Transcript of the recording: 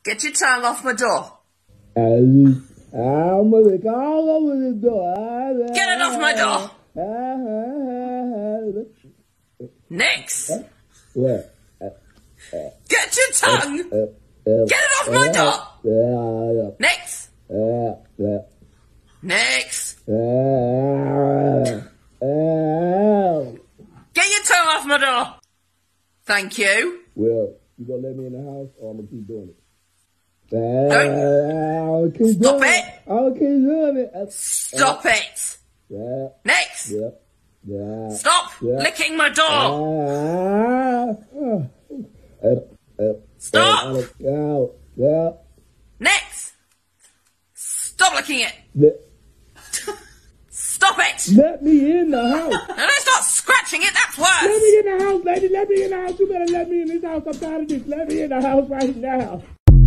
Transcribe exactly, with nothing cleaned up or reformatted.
Get your tongue off my door. I'm gonna call over the door. Get it off my door. Next. What? Get your tongue. Get it off my door. Next. Next. Get your tongue off my door. Thank you. Well, you gonna let me in the house, or I'm gonna keep doing it? I'll keep Stop doing it. it. I'll keep doing it. Stop uh, it. Yeah. Next. Yeah. Yeah. Stop yeah. licking my door. Uh, uh, uh, Stop. Uh, uh, yeah. Next. Stop licking it. Yeah. Stop it. Let me in the house. No, don't start scratching it. That's worse. Let me in the house, lady. Let me in the house. You better let me in this house. I'm tired of this. Let me in the house right now.